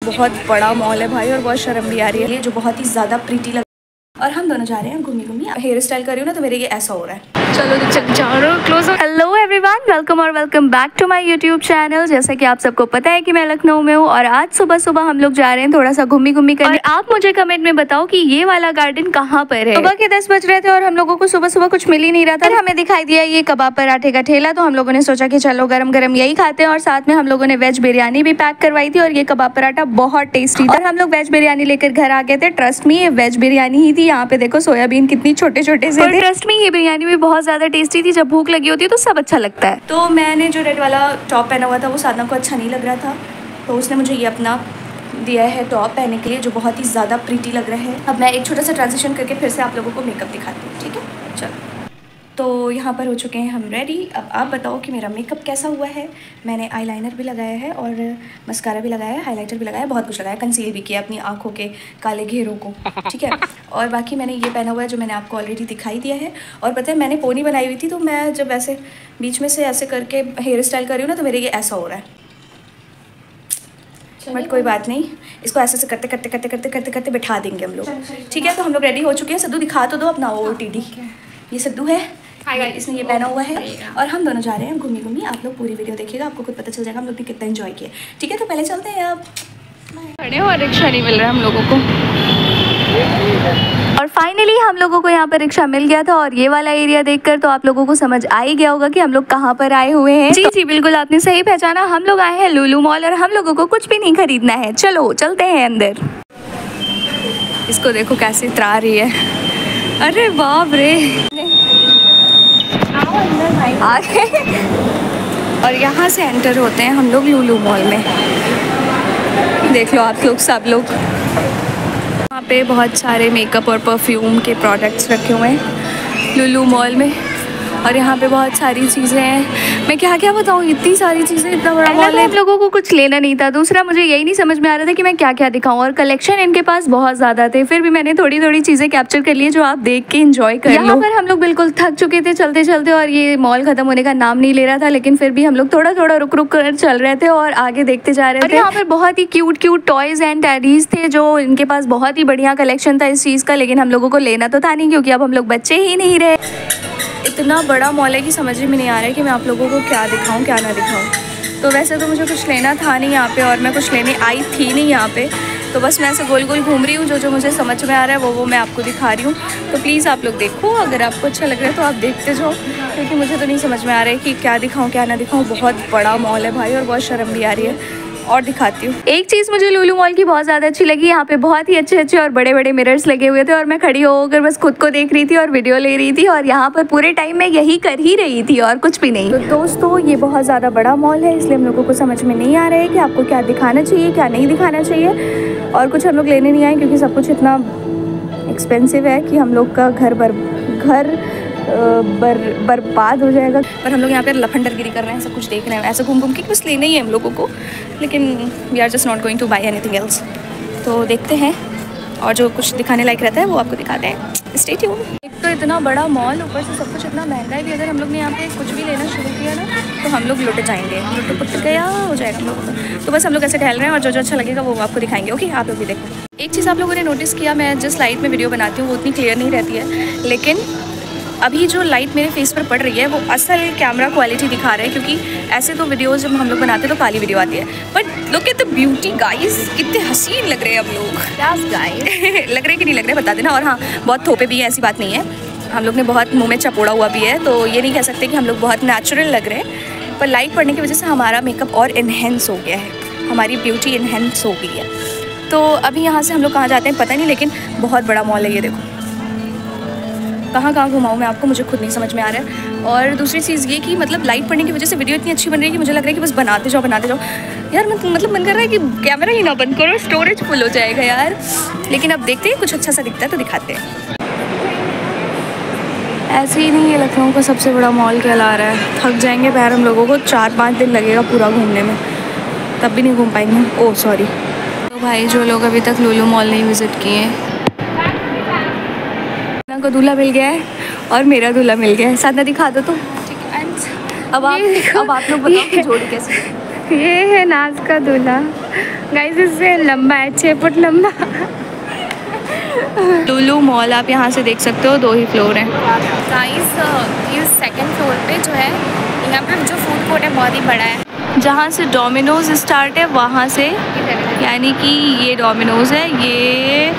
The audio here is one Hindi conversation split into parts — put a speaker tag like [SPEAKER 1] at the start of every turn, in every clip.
[SPEAKER 1] बहुत बड़ा मॉल है भाई और बहुत शर्म भी आ रही है, जो बहुत ही ज़्यादा प्रीटी लग। और हम दोनों जा रहे हैं घूमी हेयर स्टाइल कर रही हूँ ना, तो मेरे ये ऐसा हो रहा है। चलो जा रहे हो close. Hello everyone, welcome back to my YouTube channel. जैसा कि आप सबको पता है कि मैं लखनऊ में हूँ और आज सुबह हम लोग जा रहे हैं थोड़ा सा घूमी करने। और आप मुझे कमेंट में बताओ कि ये वाला गार्डन कहाँ पर है। सुबह के 10 बज रहे थे और हम लोगों को सुबह कुछ मिल ही नहीं रहा था। हमें दिखाई दिया ये कबाब पराठे का ठेला, तो हम लोगों ने सोचा कि चलो गरम यही खाते हैं। और साथ में हम लोगों ने वेज बिरयानी भी पैक करवाई थी और ये कबाब पराठा बहुत टेस्टी था। और हम लोग वेज बिरयानी लेकर घर आ गए थे। ट्रस्ट मी, ये वेज बिरयानी ही थी। यहाँ पे देखो सोयाबीन कितनी छोटे से थे। ट्रस्ट मी, ये बिरयानी भी बहुत ज्यादा टेस्टी थी। जब भूख लगी होती है तो सब अच्छा लगता है। तो मैंने जो रेड वाला टॉप पहना हुआ था वो साधना को अच्छा नहीं लग रहा था, तो उसने मुझे ये अपना दिया है टॉप पहनने के लिए, जो बहुत ही ज़्यादा प्रीटी लग रहा है। अब मैं एक छोटा सा ट्रांजिशन करके फिर से आप लोगों को मेकअप दिखाती हूँ, ठीक है। चलो, तो यहाँ पर हो चुके हैं हम रेडी। अब आप बताओ कि मेरा मेकअप कैसा हुआ है। मैंने आईलाइनर भी लगाया है और मस्कारा भी लगाया है, हाइलाइटर भी लगाया है, बहुत कुछ लगाया है, कंसील भी किया अपनी आँखों के काले घेरों को, ठीक है। और बाकी मैंने ये पहना हुआ है जो मैंने आपको ऑलरेडी दिखाई दिया है। और पता है मैंने पोनी बनाई हुई थी, तो मैं जब ऐसे बीच में से ऐसे करके हेयर स्टाइल कर रही हूँ ना, तो मेरे ये ऐसा हो रहा है। बट कोई बात नहीं, इसको ऐसे करते बिठा देंगे हम लोग, ठीक है। तो हम लोग रेडी हो चुके हैं। सद्दू दिखा तो दो अपना OOTD। ये सद्दू है, इसने ये पहना हुआ है और हम दोनों जा रहे हैं घूमी। आप लोग पूरी वीडियो देखिएगा, आपको खुद पता चल जाएगा हम लोग ने कितना एंजॉय किया, ठीक है। तो पहले चलते हैं। अब खड़े और रिक्शा नहीं मिल रहा है हम लोगों को, और फाइनली हम लोगों को यहाँ पर रिक्शा मिल गया था। और ये वाला एरिया देखकर तो आप लोगों को समझ आ ही गया होगा कि हम लोग कहाँ पर आए हुए हैं। जी बिल्कुल, आपने सही पहचाना। हम लोग आए हैं लुलु मॉल और हम लोगों को कुछ भी नहीं खरीदना है। चलो चलते हैं अंदर। इसको देखो कैसे इतरा रही है, अरे बाप रे। आगे और यहाँ से एंटर होते हैं हम लोग लुलु मॉल में। देख लो आप लोग, सब लोग यहाँ पे बहुत सारे मेकअप और परफ्यूम के प्रोडक्ट्स रखे हुए हैं लुलु मॉल में। और यहाँ पे बहुत सारी चीज़ें हैं, मैं क्या बताऊँ, इतनी सारी चीज़ें, इतना बड़ा मॉल है। आप लोगों को कुछ लेना नहीं था। दूसरा, मुझे यही नहीं समझ में आ रहा था कि मैं क्या दिखाऊँ। और कलेक्शन इनके पास बहुत ज़्यादा थे, फिर भी मैंने थोड़ी चीज़ें कैप्चर कर ली जो आप देख के इंजॉय कर लो। यहाँ पर हम लोग बिल्कुल थक चुके थे चलते और ये मॉल खत्म होने का नाम नहीं ले रहा था, लेकिन फिर भी हम लोग थोड़ा रुक कर चल रहे थे और आगे देखते जा रहे थे। यहाँ पर बहुत ही क्यूट टॉयज एंड टेडीज थे, जो इनके पास बहुत ही बढ़िया कलेक्शन था इस चीज़ का, लेकिन हम लोगों को लेना तो था नहीं क्योंकि अब हम लोग बच्चे ही नहीं रहे। इतना बड़ा मॉल है कि समझ में नहीं आ रहा है कि मैं आप लोगों को क्या दिखाऊं क्या ना दिखाऊं। तो वैसे तो मुझे कुछ लेना था नहीं यहाँ पे, और मैं कुछ लेने आई थी नहीं यहाँ पे, तो बस मैं ऐसे गोल घूम रही हूँ। जो मुझे समझ में आ रहा है वो मैं आपको दिखा रही हूँ। तो प्लीज़ आप लोग देखो, अगर आपको अच्छा लग रहा है तो आप देखते जाओ, क्योंकि मुझे तो नहीं समझ में आ रहा है कि क्या दिखाऊँ क्या ना दिखाऊँ। बहुत बड़ा मॉल है भाई और बहुत शर्म भी आ रही है। और दिखाती हूँ। एक चीज़ मुझे लुलु मॉल की बहुत ज़्यादा अच्छी लगी, यहाँ पे बहुत ही अच्छे और बड़े मिरर्स लगे हुए थे और मैं खड़ी होकर बस खुद को देख रही थी और वीडियो ले रही थी, और यहाँ पर पूरे टाइम में यही कर ही रही थी और कुछ भी नहीं। तो दोस्तों, ये बहुत ज़्यादा बड़ा मॉल है, इसलिए हम लोगों को समझ में नहीं आ रहा है कि आपको क्या दिखाना चाहिए क्या नहीं दिखाना चाहिए। और कुछ हम लोग लेने नहीं आए क्योंकि सब कुछ इतना एक्सपेंसिव है कि हम लोग का घर बर्बाद हो जाएगा। पर हम लोग यहाँ पे लफंडरगिरी कर रहे हैं, सब कुछ देख रहे हैं, ऐसे घूम के बस लेना ही है हम लोगों को, लेकिन we are just not going to buy anything else. तो देखते हैं और जो कुछ दिखाने लायक रहता है वो आपको दिखाते हैं। Stay tune. एक तो इतना बड़ा मॉल, ऊपर से सब कुछ इतना महंगा है भी। अगर हम लोग ने यहाँ पे कुछ भी लेना शुरू किया ना तो हम लोग लुट जाएंगे, लुट गया हो जाएगा हम लोगों को। तो बस हम लोग ऐसे टहल रहे हैं और जो अच्छा लगेगा वो आपको दिखाएंगे। ओके, आप लोग भी देखो। एक चीज़ आप लोगों ने नोटिस किया, मैं जिस लाइट में वीडियो बनाती हूँ वो उतनी क्लियर नहीं रहती है, लेकिन अभी जो लाइट मेरे फेस पर पड़ रही है वो असल कैमरा क्वालिटी दिखा रहा है, क्योंकि ऐसे तो वीडियोस जब हम लोग बनाते हैं तो काली वीडियो आती है। But look at the beauty guys, कितने हसीन लग रहे हैं हम लोग। लग रहे कि नहीं लग रहे बता देना। और हाँ, बहुत थोपे भी हैं, ऐसी बात नहीं है। हम लोग ने बहुत मुँह में चपोड़ा हुआ भी है, तो ये नहीं कह सकते कि हम लोग बहुत नेचुरल लग रहे हैं। पर लाइट पड़ने की वजह से हमारा मेकअप और इन्हेंस हो गया है, हमारी ब्यूटी इन्हेंस हो गई है। तो अभी यहाँ से हम लोग कहाँ जाते हैं पता नहीं, लेकिन बहुत बड़ा मॉल है ये। देखो कहाँ घुमाऊँ मैं आपको, मुझे खुद नहीं समझ में आ रहा है। और दूसरी चीज़ ये कि मतलब लाइट पड़ने की वजह से वीडियो इतनी अच्छी बन रही है कि मुझे लग रहा है कि बस बनाते जाओ यार। मतलब मन कर रहा है कि कैमरा ही ना बंद करो, स्टोरेज फुल हो जाएगा यार। लेकिन अब देखते हैं, कुछ अच्छा सा दिखता है तो दिखाते हैं। ऐसे ही नहीं, ये लखनऊ का सबसे बड़ा मॉल कहला रहा है। थक जाएंगे पैर हम लोगों को, 4-5 दिन लगेगा पूरा घूमने में, तब भी नहीं घूम पाएंगे। Oh sorry. तो भाई जो लोग अभी तक लुलु मॉल नहीं विज़िट किए, को दूल्हा मिल गया है और मेरा दूल्हा मिल गया है। साधना दिखा दो तो, ठीक है। अब आप लोग बताओ कि जोड़ी कैसी है।
[SPEAKER 2] ये है नाज का दूल्हा
[SPEAKER 1] गाइस इससे लंबा है, 6 फुट लंबा। लुलु मॉल आप यहाँ से देख सकते हो, 2 ही फ्लोर हैं। गाइस ये सेकंड फ्लोर पे जो है, यहाँ पे जो फूड कोर्ट है बहुत ही बड़ा है। जहाँ से डोमिनोज स्टार्ट है वहाँ से, यानी कि ये डोमिनोज है, ये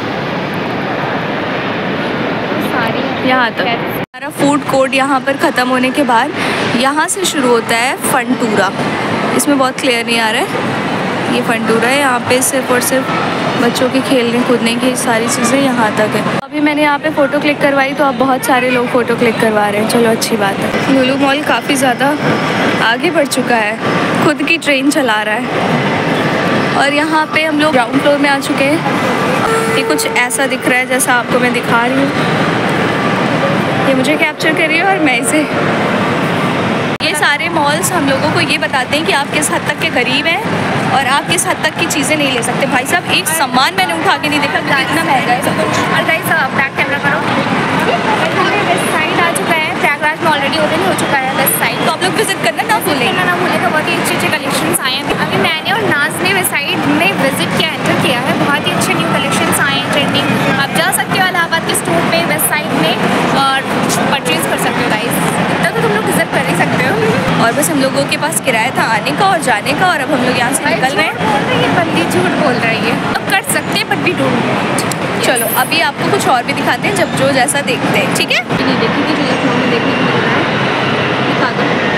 [SPEAKER 1] यहाँ तक हमारा फूड कोर्ट। यहाँ पर ख़त्म होने के बाद यहाँ से शुरू होता है फनटूरा। इसमें बहुत क्लियर नहीं आ रहा है, ये फनटूरा है। यहाँ पे सिर्फ और सिर्फ बच्चों के खेलने कूदने की सारी चीज़ें यहाँ तक है। अभी मैंने यहाँ पे फ़ोटो क्लिक करवाई तो अब बहुत सारे लोग फ़ोटो क्लिक करवा रहे हैं, चलो अच्छी बात है। लुलु मॉल काफ़ी ज़्यादा आगे बढ़ चुका है, खुद की ट्रेन चला रहा है। और यहाँ पे हम लोग ग्राउंड फ्लोर में आ चुके हैं। ये कुछ ऐसा दिख रहा है जैसा आपको मैं दिखा रही हूँ, ये मुझे कैप्चर कर रही है और मैं इसे। ये सारे मॉल्स हम लोगों को ये बताते हैं कि आप किस हद तक के करीब हैं और आप किस हद तक की चीज़ें नहीं ले सकते। भाई साहब एक सामान मैंने उठा के नहीं देखा, इतना महंगा है सब कुछ। और गाइस बैक कैमरा करो, वेस्ट साइड आ चुका है, प्रयागराज में ऑलरेडी ओपन हो चुका है वेस्ट साइड, तो आप लोग विजिट करना ना भूलें। ना भूलें, तो बहुत ही अच्छे अच्छे कलेक्शंस आए हैं। अभी मैंने और नाज ने वेस्ट साइड में विजिट किया, एंटर किया है। बहुत ही अच्छे न्यू कलेक्शंस आए हैं ट्रेंडिंग। आप जा सकते हो इलाहाबाद के स्टोर पे वेस्ट साइड में और परचेज कर सकते हो। गाइस इतना तो तुम लोग विजिट कर ही सकते हो। और बस हम लोगों के पास किराया था आने का और जाने का, और अब हम लोग यहाँ से निकल रहे हैं। ये बंदी झूठ बोल रही है, अब कर सकते हैं बट भी डोंट। चलो अभी आपको कुछ और भी दिखाते हैं, जब जो जैसा देखते हैं, ठीक है। नहीं देखी थी जो लखनऊ में देखने को मिल रहा है, दिखा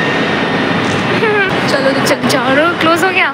[SPEAKER 1] दो। चलो चल जाओ, क्लोज हो गया।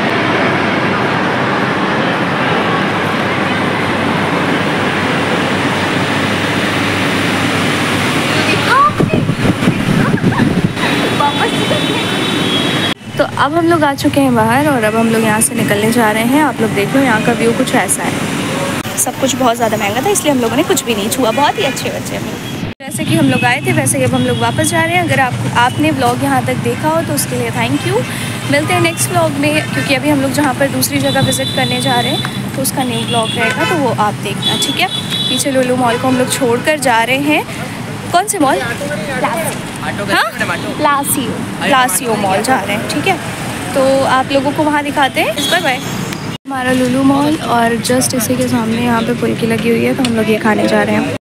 [SPEAKER 1] तो अब हम लोग आ चुके हैं बाहर और अब हम लोग यहाँ से निकलने जा रहे हैं। आप लोग देख लो यहाँ का व्यू कुछ ऐसा है। सब कुछ बहुत ज़्यादा महंगा था इसलिए हम लोगों ने कुछ भी नहीं छुआ। बहुत ही अच्छे बच्चे हम लोग। जैसे कि हम लोग आए थे वैसे ही अब हम लोग वापस जा रहे हैं। अगर आपने व्लॉग यहाँ तक देखा हो तो उसके लिए थैंक यू। मिलते हैं नेक्स्ट व्लॉग में, क्योंकि अभी हम लोग जहाँ पर दूसरी जगह विज़िट करने जा रहे हैं तो उसका न्यू व्लॉग रहेगा, तो वो आप देखना, ठीक है। पीछे लुलु मॉल को हम लोग छोड़ कर जा रहे हैं। कौन से मॉल? लासियो मॉल जा रहे हैं, ठीक है। तो आप लोगों को वहाँ दिखाते हैं। Bye bye. हमारा लुलु मॉल और जस्ट इसी के सामने यहाँ पे फुल्की लगी हुई है, तो हम लोग ये खाने जा रहे हैं।